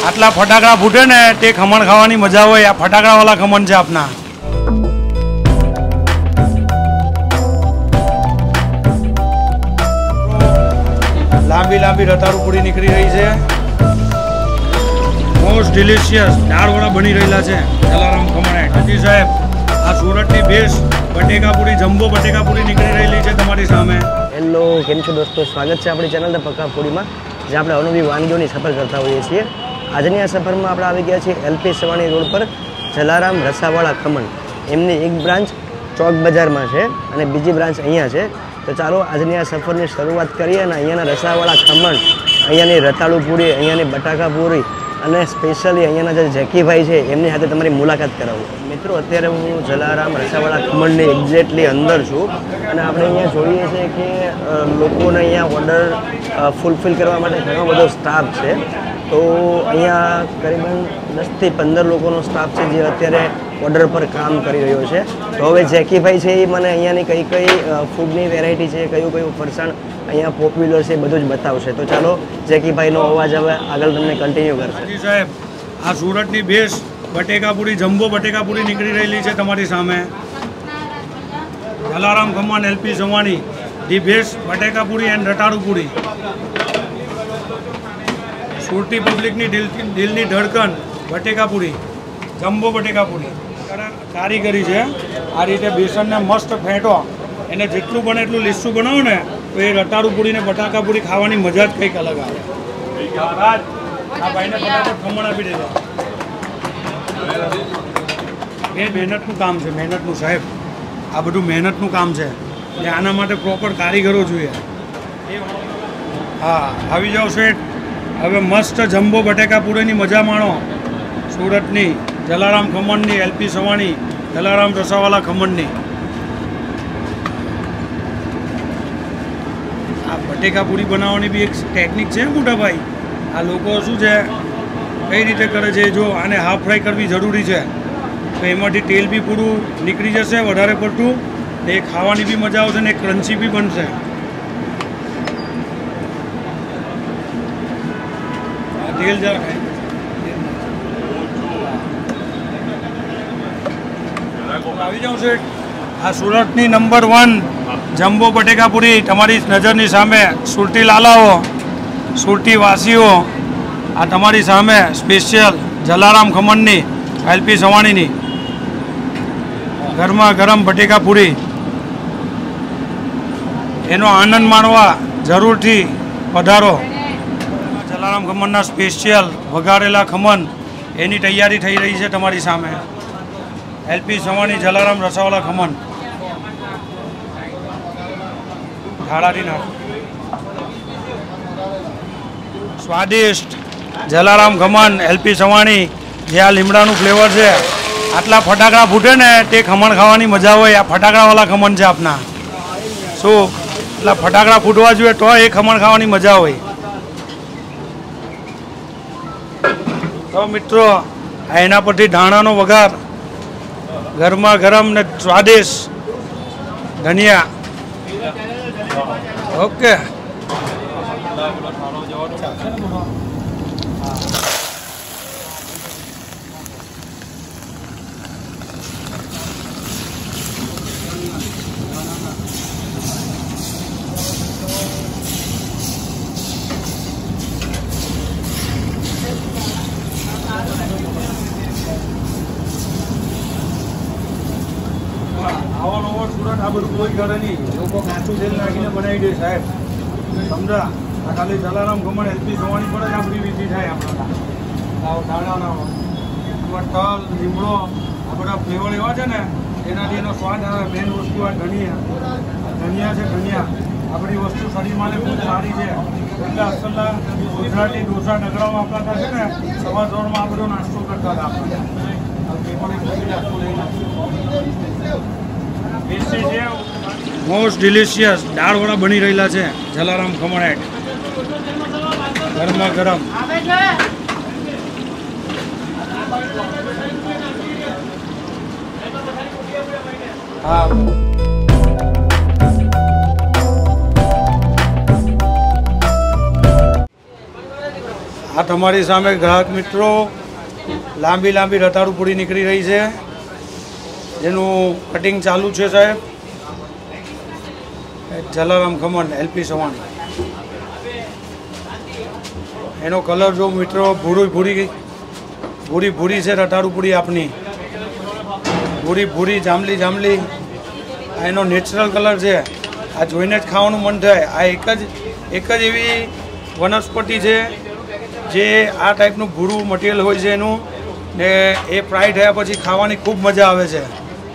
આટલા ફટાકડા ફૂટે ને તે ખમણ ખાવાની મજા હોય. આ ફટાકડાવાળા ખમણ છે આપના. લાંબી લાંબી રતાળુ પૂરી નીકળી રહી છે. મોસ્ટ ડિલિશિયસ દાળવાળા બની રહેલા છે જલારામ ખમણ. હાજી સાહેબ, આ સુરતની બેસ્ટ બટેકા પૂરી, જમ્બો બટેકા પૂરી નીકળી રહેલી છે તમારી સામે. હેલો, કેમ છો દોસ્તો? સ્વાગત છે આપણી ચેનલ પક્કા ફૂડીમાં, જે આપણે અવનવી વાનગીઓની સફર કરતા હોઈએ છીએ. આજની આ સફરમાં આપણે આવી ગયા છીએ એલપી સવાણી રોડ પર જલારામ રસાવાળા ખમણ. એમની એક બ્રાન્ચ ચોક બજારમાં છે અને બીજી બ્રાન્ચ અહીંયા છે. તો ચાલો આજની આ સફરની શરૂઆત કરીએ અને અહીંયાના રસાવાળા ખમણ, અહીંયાની રતાળુ પૂરી, અહીંયાની બટાકા પૂરી અને સ્પેશિયલી અહીંયાના જે જેકીભાઈ છે એમની સાથે તમારી મુલાકાત કરાવું. મિત્રો, અત્યારે હું જલારામ રસાવાળા ખમણની એક્ઝેક્ટલી અંદર છું અને આપણે અહીંયા જોઈએ છીએ કે લોકોને અહીંયા ઓર્ડર ફૂલફિલ કરવા માટે ઘણો બધો સ્ટાફ છે. તો અહીંયા કરીબન 10થી 15 લોકોનો સ્ટાફ છે જે અત્યારે ઓર્ડર પર કામ કરી રહ્યો છે. તો હવે જેકીભાઈ છે એ મને અહીંયાની કઈ કઈ ફૂડની વેરાયટી છે, કયું કયું ફરસાણ અહીંયા પોપ્યુલર છે બધું જ બતાવશે. તો ચાલો જેકીભાઈનો અવાજ હવે આગળ તમને કન્ટિન્યુ કરશે. હાજી સાહેબ, આ સુરતની બેસ્ટ બટેકા પૂરી, જમ્બો બટેકા પૂરી નીકળી રહેલી છે તમારી સામે. Jalaram Khaman LP Savani, the best બટેકા પૂરી એન્ડ રટાળુ પૂરી. સુરતી પબ્લિકની દિલની ધડકન બટેકા પૂરી, જમ્બો બટેકા પૂરી. કારીગરી છે. આ રીતે બેસનને મસ્ત ફેંટો, એને જેટલું બને એટલું લીસું બનાવો ને તો એ રટાળુ પૂરી ને બટાકા પૂરી ખાવાની મજા જ કંઈક અલગ આવે. આ ભાઈને ફટાફટ ખમણ આપી દેજો. એ મહેનતનું કામ છે, મહેનતનું સાહેબ. આ બધું મહેનતનું કામ છે. એટલે આના માટે પ્રોપર કારીગરો જોઈએ. હા, આવી જાઓ શેઠ. હવે મસ્ત જમ્બો બટેકા પૂરીની મજા માણો. સુરતની જલારામ ખમણની, એલપી સવાણી, જલારામ રસાવાળા ખમણની. આ બટેકા પૂરી બનાવવાની બી એક ટેકનિક છે મોટા ભાઈ. આ લોકો શું છે, કઈ રીતે કરે છે, જો આને હાફ ફ્રાય કરવી જરૂરી છે તો એમાંથી તેલ બી પૂરું નીકળી જશે વધારે પડતું, ને એ ખાવાની બી મજા આવશે ને ક્રન્ચી બી બનશે. તેલ જરા ખાય. આવી જાઉં છે. આ સુરતની નંબર 1 જમ્બો બટેકા પૂરી તમારી નજરની સામે. સુરતી લાલાઓ, સુરતી વાસીઓ, આ તમારી સામે સ્પેશિયલ જલારામ ખમણની, એલપી સવાણીની ગરમા ગરમ બટેકા પૂરી. એનો આનંદ માણવા જરૂરથી પધારો. જલારામ ખમણના સ્પેશિયલ વઘારેલા ખમણ એની તૈયારી થઈ રહી છે તમારી સામે. એલપી સવાણી જલારામ રસાવાળા ખમણ. ઢાળાથી નાખો. સ્વાદિષ્ટ જલારામ ખમણ એલપી સવાણી, જે આ લીમડાનું ફ્લેવર છે. આટલા ફટાકડા ફૂટે ને તે ખમણ ખાવાની મજા હોય. આ ફટાકડાવાળા ખમણ છે આપના. શું એટલા ફટાકડા ફૂટવા જોઈએ તો એ ખમણ ખાવાની મજા હોય. તો મિત્રો, એના પરથી ધાણાનો વઘાર, ગરમા ગરમ ને સ્વાદિષ્ટ ધનિયા. ઓકે, સુરત આ બધું કોઈ કરે નહીં. લોકો કાચું તેલ નાખીને બનાવી દે સાહેબ. સમજા, આ ખાલી જલારામ ખમણ એલપી સવાણી પર જ આપણી વિધિ થાય. આપણા તલ, લીમડો, આ બધા ફ્લેવર એવા છે ને એનાથી એનો સ્વાદ આવે. મેન વસ્તુ આ ધનિયા. ધનિયા છે, ધનિયા. આ બધી વસ્તુ શરીર માટે ખૂબ સારી છે. એટલે અસલના ગુજરાતી ઢોસા નગરામાં આપણા છે ને સવાર સવારમાં આ બધો નાસ્તો કરતા હતા આપણે. મોસ્ટ ડિલિશિયસ દાળવાળા બની રહેલા છે જલારામ ખમણ. ગરમા ગરમ. હા, આ તમારી સામે ગ્રાહક મિત્રો લાંબી લાંબી રતાળુ પૂરી નીકળી રહી છે, જેનું કટિંગ ચાલુ છે સાહેબ. જલારામ ખમણ એલપી સવાણી, એનો કલર જો મિત્રો ભૂરી છે રતાળુ પૂરી આપની, ભૂરી જાંબલી. આ એનો નેચરલ કલર છે. આ જોઈને જ ખાવાનું મન થાય. આ એક જ એવી વનસ્પતિ છે જે આ ટાઈપનું ભૂરું મટીરિયલ હોય છે એનું, ને એ ફ્રાય થયા પછી ખાવાની ખૂબ મજા આવે છે.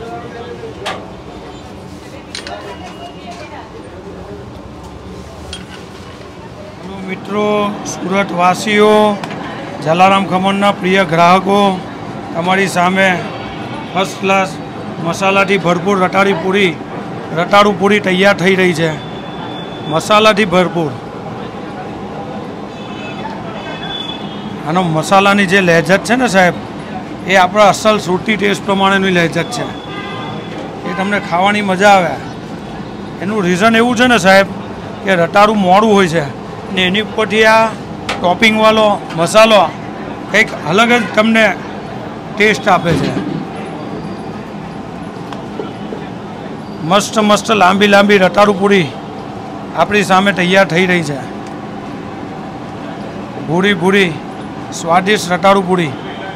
મિત્રો, સુરત વાસીઓ, જલારામ ખમણના પ્રિય ગ્રાહકો, તમારી સામે ફર્સ્ટ ક્લાસ મસાલાથી ભરપૂર રતાળુ પૂરી તૈયાર થઈ રહી છે. મસાલાથી ભરપૂર. આનો મસાલાની જે લહેજત છે ને સાહેબ, એ આપણા અસલ સુરતી ટેસ્ટ પ્રમાણેની લહેજત છે. એ તમને ખાવાની મજા આવે. એનું રીઝન એવું છે ને સાહેબ કે રતાળુ મોડું હોય છે ને એની ઉપરથી આ ટોપિંગવાળો મસાલો કંઈક અલગ જ તમને ટેસ્ટ આપે છે. મસ્ત લાંબી રતાળુ પૂરી આપણી સામે તૈયાર થઈ રહી છે. ભૂરી સ્વાદિષ્ટ રતાળુ પૂરી.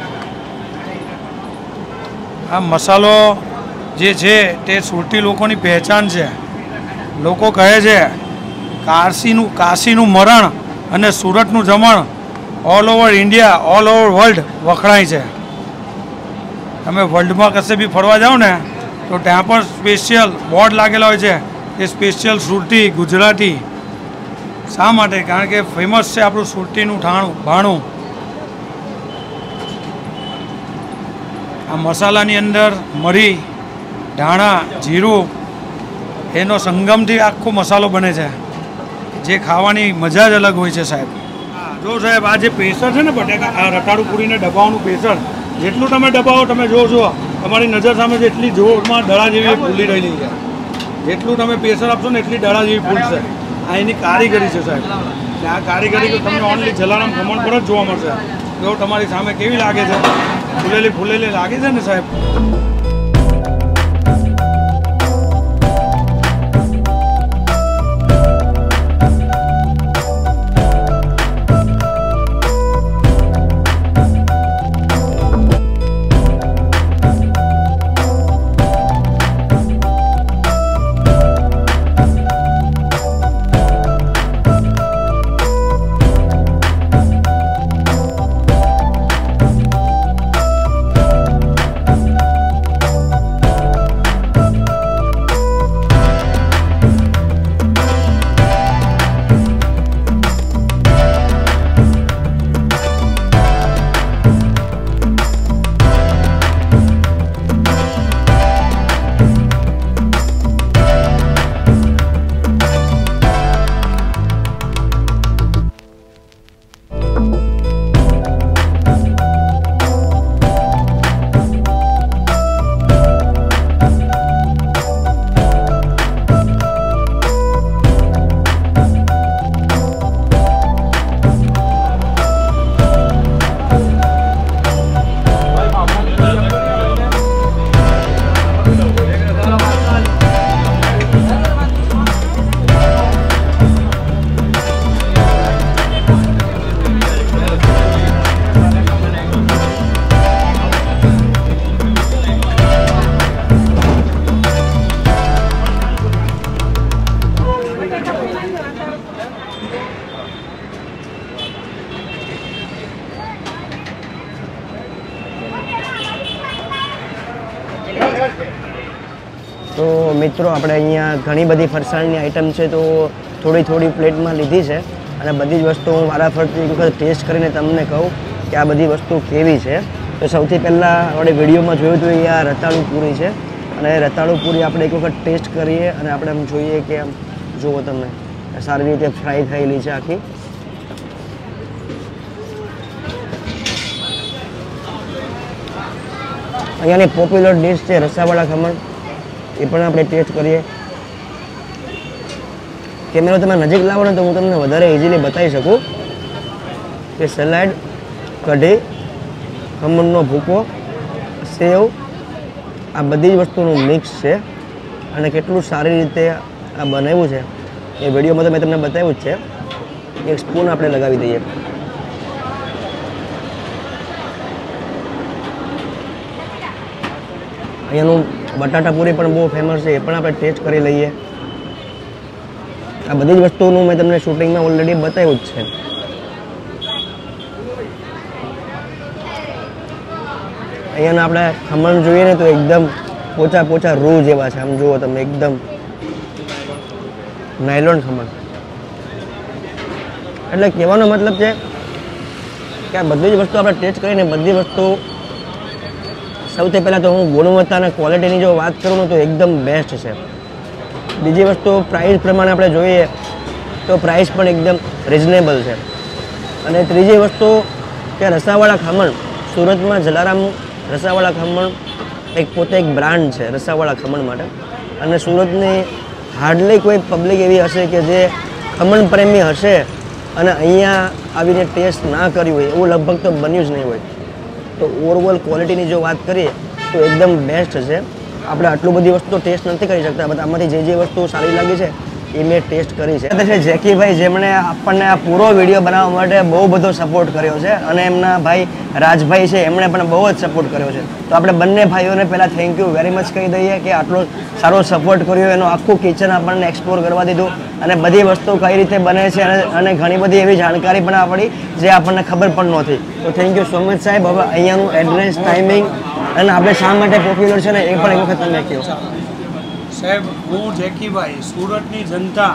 આ મસાલો જે છે તે સુરતી લોકોની પહેચાન છે. લોકો કહે છે કાશીનું મરણ અને સુરતનું જમણ all over India, all over world વખણાય છે. તમે વર્લ્ડમાં કશે બી ફરવા જાઓ ને તો ત્યાં પણ સ્પેશિયલ બોર્ડ લાગેલા હોય છે એ સ્પેશિયલ સુરતી ગુજરાતી. શા માટે? કારણ કે ફેમસ છે આપણું સુરતીનું ભાણું. આ મસાલાની અંદર મરી, ધાણા, જીરું એનો સંગમથી આખો મસાલો બને છે, જે ખાવાની મજા જ અલગ હોય છે સાહેબ. જો સાહેબ આ જે પ્રેશર છે ને બટેકા, આ રતાળુ પૂરીને દબાવવાનું પ્રેશર, જેટલું તમે દબાવો તમે જોશો તમારી નજર સામે જેટલી જોરમાં દડા જેવી ફૂલી રહેલી છે. જેટલું તમે પ્રેશર આપશો ને એટલી દડા જેવી ફૂલશે. આ એની કારીગરી છે સાહેબ. ને આ કારીગરી તો તમને ઓનલી જલારામ ખમણ પર જ જોવા મળશે. જો તમારી સામે કેવી લાગે છે, ફૂલેલી લાગે છે ને સાહેબ. તો મિત્રો આપણે અહીંયા ઘણી બધી ફરસાણની આઈટમ છે, તો થોડી પ્લેટમાં લીધી છે અને બધી જ વસ્તુ હું વારાફરતી એક વખત ટેસ્ટ કરીને તમને કહું કે આ બધી વસ્તુ કેવી છે. તો સૌથી પહેલાં આપણે વિડીયોમાં જોયું હતું એ આ રતાળુ પૂરી છે અને રતાળુ પૂરી આપણે એક વખત ટેસ્ટ કરીએ અને આપણે આમ જોઈએ કે આમ જુઓ તમે સારી રીતે ફ્રાય થયેલી છે આખી. અહીંયાની પોપ્યુલર ડિશ છે રસાવાળા ખમણ, એ પણ આપણે ટેસ્ટ કરીએ. કેમેરો તમે નજીક લાવો ને તો હું તમને વધારે ઇઝીલી બતાવી શકું. કે સલાડ, કઢી, ખમણનો ભૂકો, સેવ, આ બધી જ વસ્તુનું મિક્સ છે અને કેટલું સારી રીતે આ બનાવ્યું છે એ વિડીયોમાં તો મેં તમને બતાવ્યું જ છે. એક સ્પૂન આપણે લગાવી દઈએ. અહીંયાનું બટાટા પૂરી પણ બહુ ફેમસ છે, એ પણ આપણે ટેસ્ટ કરી લઈએ. આ બધી જ વસ્તુનું મેં તમને શૂટિંગમાં ઓલરેડી બતાવ્યું જ છે. અહીંયાના આપણે ખમણ જોઈએ ને તો એકદમ પોચા પોચા રૂ જેવા છે. આમ જુઓ તમે, એકદમ નાયલોન ખમણ. એટલે કહેવાનો મતલબ છે કે આ બધી જ વસ્તુ આપણે ટેસ્ટ કરીને બધી વસ્તુ સૌથી પહેલાં તો હું ગુણવત્તા અને ક્વોલિટીની જો વાત કરું ને તો એકદમ બેસ્ટ છે. બીજી વસ્તુ પ્રાઇસ પ્રમાણે આપણે જોઈએ તો પ્રાઇસ પણ એકદમ રિઝનેબલ છે. અને ત્રીજી વસ્તુ કે રસાવાળા ખમણ, સુરતમાં જલારામ રસાવાળા ખમણ એક પોતે એક બ્રાન્ડ છે રસાવાળા ખમણ માટે. અને સુરતની હાર્ડલી કોઈ પબ્લિક એવી હશે કે જે ખમણ પ્રેમી હશે અને અહીંયા આવીને ટેસ્ટ ના કરી હોય, એવું લગભગ તો બન્યું જ નહીં હોય. તો ઓવરઓલ ક્વોલિટીની જો વાત કરીએ તો એકદમ બેસ્ટ છે. આપણે આટલું બધી વસ્તુ ટેસ્ટ નથી કરી શકતા, બધા આમાંથી જે વસ્તુ સારી લાગી છે એ મેં ટેસ્ટ કરી છે. છે જેકીભાઈ, જેમણે આપણને આ પૂરો વિડીયો બનાવવા માટે બહુ બધો સપોર્ટ કર્યો છે અને એમના ભાઈ રાજભાઈ છે એમણે પણ બહુ જ સપોર્ટ કર્યો છે. તો આપણે બંને ભાઈઓને પહેલાં થેન્ક યુ વેરી મચ કહી દઈએ કે આટલો સારો સપોર્ટ કર્યો, એનું આખું કિચન આપણને એક્સપ્લોર કરવા દીધું અને બધી વસ્તુ કઈ રીતે બને છે અને ઘણી બધી એવી જાણકારી પણ આપણી જે આપણને ખબર પણ નહોતી. તો થેન્ક યુ સો મચ સાહેબ. હવે અહીંયાનું એડ્રેસ, ટાઈમિંગ અને આપણે શા માટે પોપ્યુલર છે ને એ પણ એક વખત તમે કહો. સાહેબ, હું જેકીભાઈ, સુરતની જનતા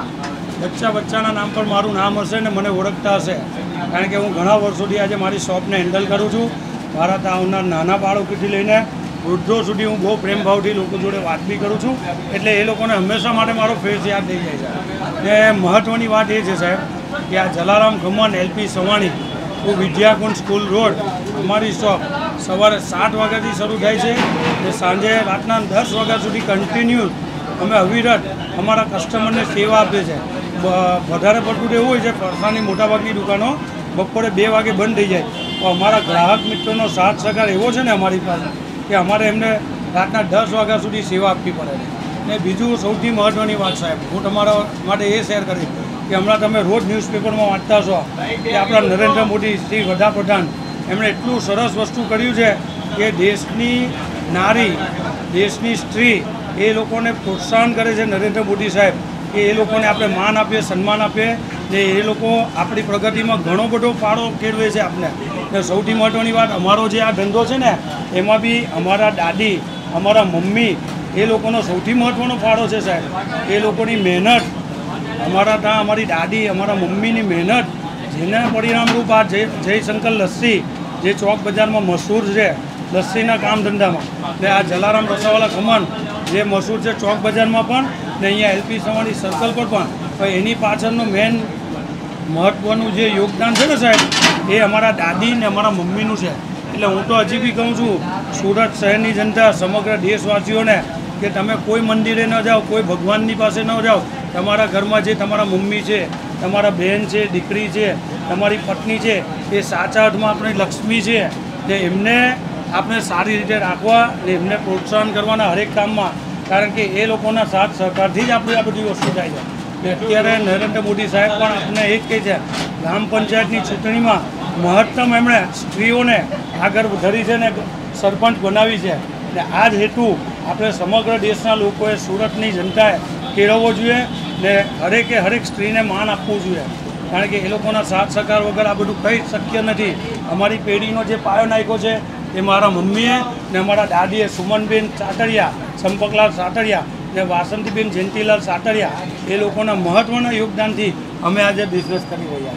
બચ્ચાના નામ પર મારું નામ હશે ને મને ઓળખતા હશે, કારણ કે હું ઘણા વર્ષોથી આજે મારી શોપને હેન્ડલ કરું છું. મારા ત્યાં આવનાર નાના બાળકોથી લઈને વૃદ્ધો સુધી હું બહુ પ્રેમભાવથી લોકો જોડે વાત બી કરું છું. એટલે એ લોકોને હંમેશા માટે મારો ફેસ યાદ થઈ જાય છે. ને મહત્ત્વની વાત એ છે સાહેબ કે આ Jalaram Khaman LP Savani Vidyakund school road, અમારી શોપ સવારે 7 વાગ્યાથી શરૂ થાય છે અને સાંજે રાતના 10 વાગ્યા સુધી કન્ટિન્યુ અમે અવિરત અમારા કસ્ટમરને સેવા આપીએ છીએ. વધારે પડતું એવું હોય છે ફરસાણની મોટાભાગની દુકાનો બપોરે 2 વાગે બંધ થઈ જાય, તો અમારા ગ્રાહક મિત્રોનો સાથ સહકાર એવો છે ને અમારી પાસે કે અમારે એમને રાતના 10 વાગ્યા સુધી સેવા આપવી પડે છે. ને બીજું સૌથી મહત્ત્વની વાત સાહેબ, હું તમારા માટે એ શેર કરીશ કે હમણાં તમે રોજ ન્યૂઝપેપરમાં વાંચતા છો કે આપણા નરેન્દ્ર મોદી શ્રી વડાપ્રધાન એમણે એટલું સરસ વસ્તુ કર્યું છે કે દેશની નારી, દેશની સ્ત્રી એ લોકોને પ્રોત્સાહન કરે છે નરેન્દ્ર મોદી સાહેબ, કે એ લોકોને આપણે માન આપીએ, સન્માન આપીએ ને એ લોકો આપણી પ્રગતિમાં ઘણો બધો ફાળો કેળવે છે આપણે. ને સૌથી મહત્ત્વની વાત, અમારો જે આ ધંધો છે ને એમાં બી અમારા દાદી, અમારા મમ્મી એ લોકોનો સૌથી મહત્ત્વનો ફાળો છે સાહેબ. એ લોકોની મહેનત, અમારા ત્યાં અમારી દાદી, અમારા મમ્મીની મહેનત, જેના પરિણામરૂપ આ જયશંકર લસ્સી જે ચોક બજારમાં મશહૂર છે લસ્સીના કામ ધંધામાં, ને આ જલારામ રસાવાળા ખમણ જે મશહૂર છે ચોક બજારમાં પણ ને અહીંયા એલપી સવાણી સર્કલ પર પણ, એની પાછળનું મેન મહત્ત્વનું જે યોગદાન છે ને સાહેબ એ અમારા દાદી ને અમારા મમ્મીનું છે. એટલે હું તો હજી બી કહું છું સુરત શહેરની જનતા, સમગ્ર દેશવાસીઓને કે તમે કોઈ મંદિરે ન જાઓ, કોઈ ભગવાનની પાસે ન જાઓ, તમારા ઘરમાં જે તમારા મમ્મી છે, તમારા બહેન છે, દીકરી છે, તમારી પત્ની છે, એ સાચા અર્થમાં આપણી લક્ષ્મી છે. કે એમને આપણે સારી રીતે રાખવા ને એમને પ્રોત્સાહન કરવાના હરેક કામમાં, કારણ કે એ લોકોના સાથ સહકારથી જ આપણે આ બધી વસ્તુ થાય છે. ને અત્યારે નરેન્દ્ર મોદી સાહેબ પણ આપણે એ જ કહે છે, ગ્રામ પંચાયતની ચૂંટણીમાં મહત્તમ એમણે સ્ત્રીઓને આગળ ધરી છે ને સરપંચ બનાવી છે. ને આ જ હેતુ આપણે સમગ્ર દેશના લોકોએ, સુરતની જનતાએ કેળવવો જોઈએ ને હરેક સ્ત્રીને માન આપવું જોઈએ, કારણ કે એ લોકોના સાથ સહકાર વગર આ બધું કંઈ શક્ય નથી. અમારી પેઢીનો જે પાયો નાખ્યો છે એ મારા મમ્મીએ ને અમારા દાદીએ, સુમનબેન સાતરિયા, ચંપકલાલ સાતરિયા ને વાસંતીબેન જયંતિલાલ સાતરિયા, એ લોકોના મહત્ત્વના યોગદાનથી અમે આજે બિઝનેસ કરી રહ્યા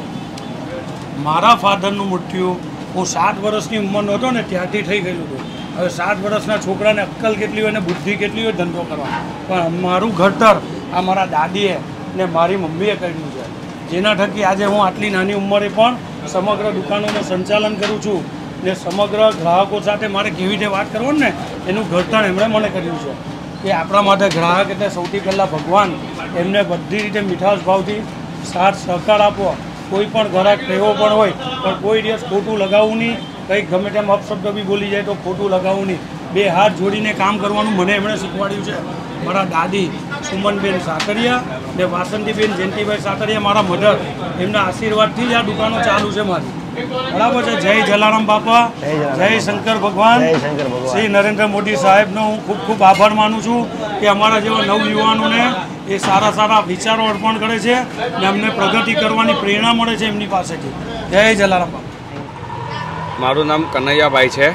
છીએ. મારા ફાધરનું મૃત્યુ હું 7 વર્ષની ઉંમરનો હતો ને ત્યારથી થઈ ગયેલું હતું. હવે 7 વર્ષના છોકરાને અક્કલ કેટલી હોય ને બુદ્ધિ કેટલી હોય ધંધો કરવા, પણ મારું ઘડતર આ મારા દાદીએ ને મારી મમ્મીએ કર્યું છે, જેના થકી આજે હું આટલી નાની ઉંમરે પણ સમગ્ર દુકાનોનું સંચાલન કરું છું ને સમગ્ર ગ્રાહકો સાથે મારે કેવી રીતે વાત કરવાની ને એનું ઘડતર એમણે મને કર્યું છે. કે આપણા માટે ગ્રાહક એટલે સૌથી પહેલાં ભગવાન, એમને બધી રીતે મીઠાશ ભાવથી સાથ સહકાર આપો કોઈ પણ ઘરાક કહેવો પણ હોય પણ કોઈ દિવસ ખોટું લગાવવું નહીં, કંઈક ગમે તેમ અપશબ્દ બી બોલી જાય તો ખોટું લગાવવું નહીં. 2 હાથ જોડીને કામ કરવાનું મને એમણે શીખવાડ્યું છે. મારા દાદી સુમનબેન સાકરિયા ને વાસંતીબેન જયંતિભાઈ સાકરિયા મારા મધર, એમના આશીર્વાદથી જ આ દુકાનો ચાલુ છે મારી. બરાબર છે. જય જલારામ બાપા, જય શંકર ભગવાન, શ્રી નરેન્દ્ર મોદી સાહેબનો હું ખૂબ ખૂબ આભાર માનું છું કે અમારા જેવા નવયુવાનોને એ સારા સારા વિચારો અર્પણ કરે છે ને અમને પ્રગતિ કરવાની પ્રેરણા મળે છે એમની પાસેથી. જય જલારામ બાપા. મારું નામ કનૈયાભાઈ છે.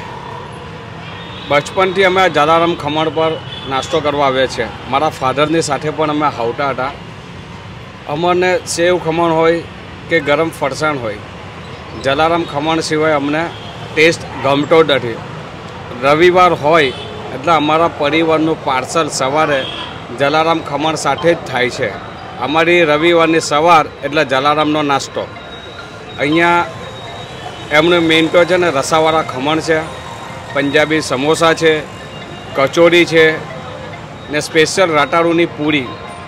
બચપનથી અમે જલારામ ખમણ પર નાસ્તો કરવા આવ્યા છે. મારા ફાધરની સાથે પણ અમે આવતા હતા. અમને સેવ ખમણ હોય કે ગરમ ફરસાણ હોય, જલારામ ખમણ સિવાય અમને ટેસ્ટ ગમતો નથી. રવિવાર હોય એટલે અમારા પરિવારનું પાર્સલ સવારે જલારામ ખમણ સાથે જ થાય છે. અમારી રવિવારની સવાર એટલે જલારામનો નાસ્તો. અહીંયા એમનું મેઇન તો છે ને રસાવાળા ખમણ છે, પંજાબી સમોસા છે, કચોરી છે ને સ્પેશિયલ રાટાડુની પૂરી.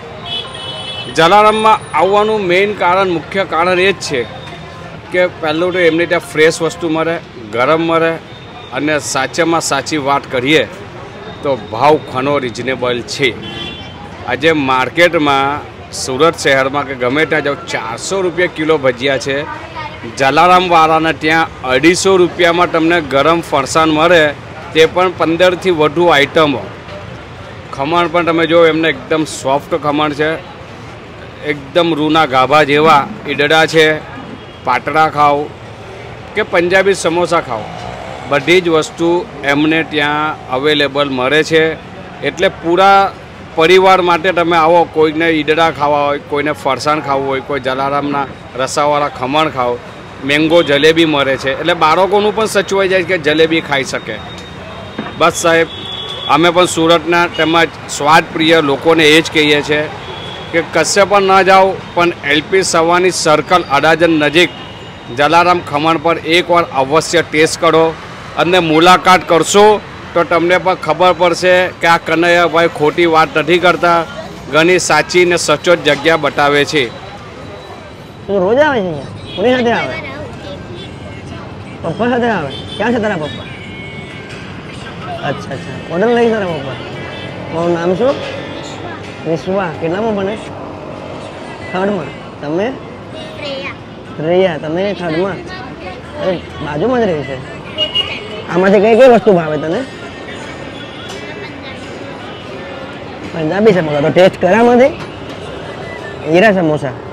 જલારામમાં આવવાનું મેઇન કારણ, મુખ્ય કારણ એ જ છે કે પહેલું તો એમની ત્યાં ફ્રેશ વસ્તુ મળે, ગરમ મળે અને સાચામાં સાચી વાત કરીએ તો ભાવ ઘણો રિઝનેબલ છે. આજે માર્કેટમાં સુરત શહેરમાં કે ગમે ત્યાં જાઓ 400 રૂપિયા કિલો ભજીયા છે. જલારામવાળાને ત્યાં 250 રૂપિયામાં તમને ગરમ ફરસાણ મળે, તે પણ 15થી વધુ આઈટમો. ખમણ પણ તમે જો એમને એકદમ સોફ્ટ ખમણ છે, એકદમ રૂના ગાભા જેવા. ઈડડા છે, પાટડા ખાઓ કે પંજાબી સમોસા ખાઓ, બધી જ વસ્તુ એમને ત્યાં અવેલેબલ મળે છે. એટલે પૂરા પરિવાર માટે તમે આવો, કોઈને ઈડડા ખાવા હોય, કોઈને ફરસાણ ખાવું હોય, કોઈ જલારામના રસાવાળા ખમણ ખાઓ, મેંગો જલેબી મળે છે. એટલે બાળકોનું પણ સચવાઈ જાય કે જલેબી ખાઈ શકે. બસ સાહેબ, અમે પણ સુરતના તેમજ સ્વાદપ્રિય લોકોને એ જ કહીએ છીએ કે કશે પણ ન જાઓ પણ એલપી સવાની સર્કલ અડાજણ નજીક જલારામ ખમણ પર એકવાર અવશ્ય ટેસ્ટ કરો અને મુલાકાત કરશો તો તમને પણ ખબર પડશે કે આ કનૈયાભાઈ ખોટી વાત નથી કરતા, ઘણી સાચી ને સચોટ જગ્યા બતાવે છે. તું રોજ આવે છે અહીંયા? કોની સાથે આવે? પપ્પા સાથે આવે? ક્યાં છે તારા પપ્પા? અચ્છા અચ્છા, ઓર્ડર લઈ તારા પપ્પા. મારું નામ શું? વિશ્વા. કેટલામાં ભણે? 3rd. તમે? રેયા. તમે 3rd. અરે બાજુમાં જ રહી છે. આમાંથી કઈ કઈ વસ્તુ ભાવે તને? પંજાબી સમોસા તો ટેસ્ટ કરામાંથી. હીરા સમોસા